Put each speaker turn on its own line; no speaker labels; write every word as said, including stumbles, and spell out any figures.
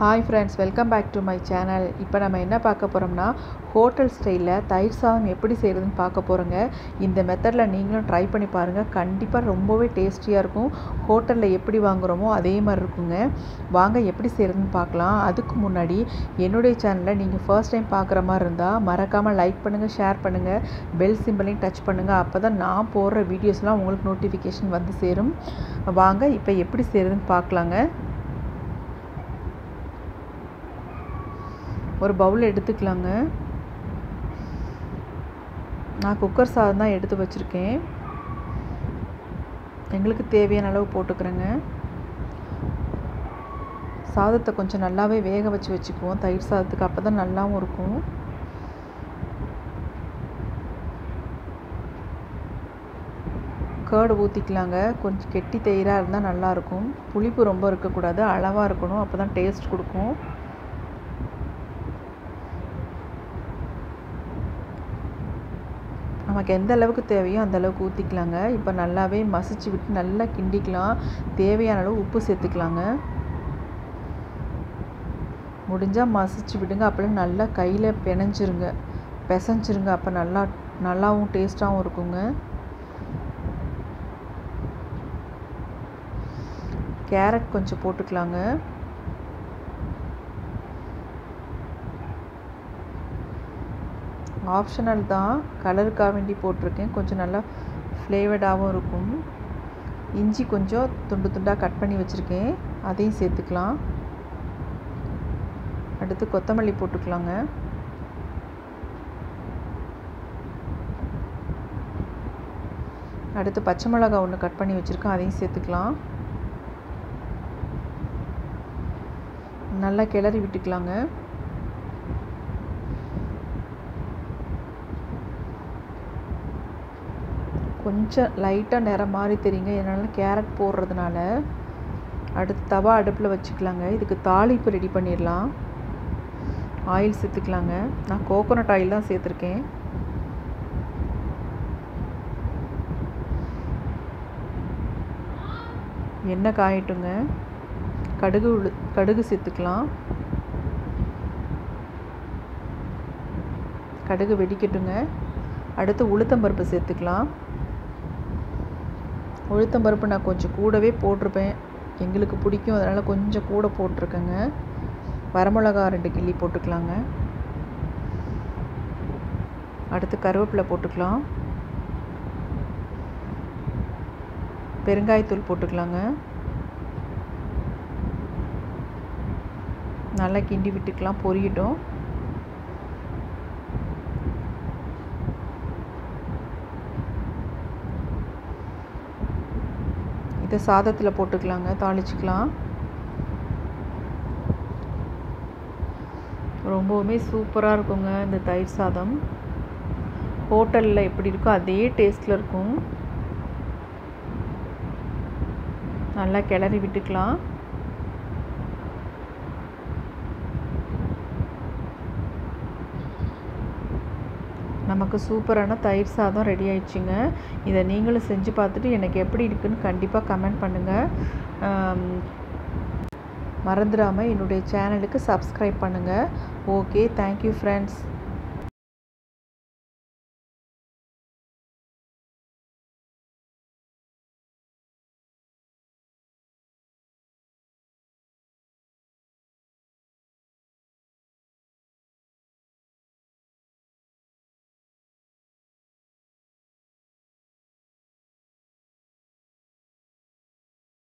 Hi friends, welcome back to my channel. இப்போ நம்ம என்ன பார்க்க போகிறோம்னா, ஹோட்டல் ஸ்டைலில் தயிர் சாதம் எப்படி செய்கிறதுன்னு பார்க்க போகிறோங்க. இந்த மெத்தடில் நீங்களும் ட்ரை பண்ணி பாருங்கள். கண்டிப்பாக ரொம்பவே டேஸ்டியாக இருக்கும். ஹோட்டலில் எப்படி வாங்குகிறோமோ அதே மாதிரி இருக்குங்க. வாங்க எப்படி செய்கிறதுன்னு பார்க்கலாம். அதுக்கு முன்னாடி என்னுடைய சேனலை நீங்கள் ஃபர்ஸ்ட் டைம் பார்க்குற மாதிரி இருந்தால் மறக்காமல் லைக் பண்ணுங்கள், ஷேர் பண்ணுங்கள், பெல் சிம்பிளையும் டச் பண்ணுங்கள். அப்போ தான் நான் போடுற வீடியோஸ்லாம் உங்களுக்கு நோட்டிஃபிகேஷன் வந்து சேரும். வாங்க இப்போ எப்படி செய்கிறதுன்னு பார்க்கலாங்க. ஒரு பவுல் எடுத்துக்கலாங்க. நான் குக்கர் சாதம் தான் எடுத்து வச்சுருக்கேன். எங்களுக்கு தேவையான அளவு போட்டுக்கிறேங்க. சாதத்தை கொஞ்சம் நல்லாவே வேக வச்சு வச்சுக்குவோம் தயிர் சாதத்துக்கு, அப்போ தான் நல்லாவும் இருக்கும். கேர்டு ஊற்றிக்கலாங்க. கொஞ்சம் கெட்டி தயிராக இருந்தால் நல்லாயிருக்கும். புளிப்பு ரொம்ப இருக்கக்கூடாது, அளவாக இருக்கணும், அப்போ தான் டேஸ்ட் கொடுக்கும். நமக்கு எந்த அளவுக்கு தேவையோ அந்த அளவுக்கு ஊற்றிக்கலாங்க. இப்போ நல்லாவே மசிச்சு விட்டு நல்லா கிண்டிக்கலாம். தேவையான அளவு உப்பு சேர்த்துக்கலாங்க. முடிஞ்சால் மசிச்சு விடுங்க. அப்படியே நல்லா கையில் பிணைஞ்சிருங்க, பிசைஞ்சிருங்க. அப்போ நல்லா நல்லாவும் டேஸ்ட்டாகவும் இருக்குங்க. கேரட் கொஞ்சம் போட்டுக்கலாங்க. ஆப்ஷனல் தான், கலருக்காக வேண்டி போட்டிருக்கேன். கொஞ்சம் நல்லா ஃப்ளேவர்டாகவும் இருக்கும். இஞ்சி கொஞ்சம் துண்டு துண்டாக கட் பண்ணி வச்சுருக்கேன், அதையும் சேர்த்துக்கலாம். அடுத்து கொத்தமல்லி போட்டுக்கலாங்க. அடுத்து பச்சை மிளகாய் ஒன்று கட் பண்ணி வச்சுருக்கேன், அதையும் சேர்த்துக்கலாம். நல்லா கிளறி விட்டுக்கலாங்க. கொஞ்சம் லைட்டாக நிறம் மாதிரி தெரியுங்க, என்னால் கேரட் போடுறதுனால. அடுத்து தவா அடுப்பில் வச்சுக்கலாங்க. இதுக்கு தாளிப்பு ரெடி பண்ணிடலாம். ஆயில் சேர்த்துக்கலாங்க. நான் கோகோனட் ஆயில் தான் சேர்த்துருக்கேன். எண்ணெய் காயட்டுங்க. கடுகு உளு கடுகு சேர்த்துக்கலாம். கடுகு வெடிக்கட்டுங்க. அடுத்து உளுத்தம்பருப்பு சேர்த்துக்கலாம். உளுத்தம்பருப்பு நான் கொஞ்சம் கூடவே போட்டிருப்பேன், எங்களுக்கு பிடிக்கும், அதனால் கொஞ்சம் கூட போட்டிருக்கேங்க. வரமிளகா ரெண்டு கிள்ளி போட்டுக்கலாங்க. அடுத்து கருவேப்பிலை போட்டுக்கலாம். பெருங்காயத்தூள் போட்டுக்கலாங்க. நல்லா கிண்டி விட்டுக்கலாம், பொரியட்டும். இதை சாதத்தில் போட்டுக்கலாங்க, தாளிச்சிக்கலாம். ரொம்பவுமே சூப்பராக இருக்குங்க இந்த தயிர் சாதம். ஹோட்டலில் எப்படி இருக்கோ அதே டேஸ்ட்டில் இருக்கும். நல்லா கிளறி விட்டுக்கலாம். நமக்கு சூப்பரான தயிர் சாதம் ரெடி ஆயிடுச்சுங்க. இதை நீங்களும் செஞ்சு பார்த்துட்டு எனக்கு எப்படி இருக்குன்னு கண்டிப்பாக கமெண்ட் பண்ணுங்கள். மறந்துடாமல் என்னுடைய சேனலுக்கு சப்ஸ்கிரைப் பண்ணுங்கள். Okay, thank you friends.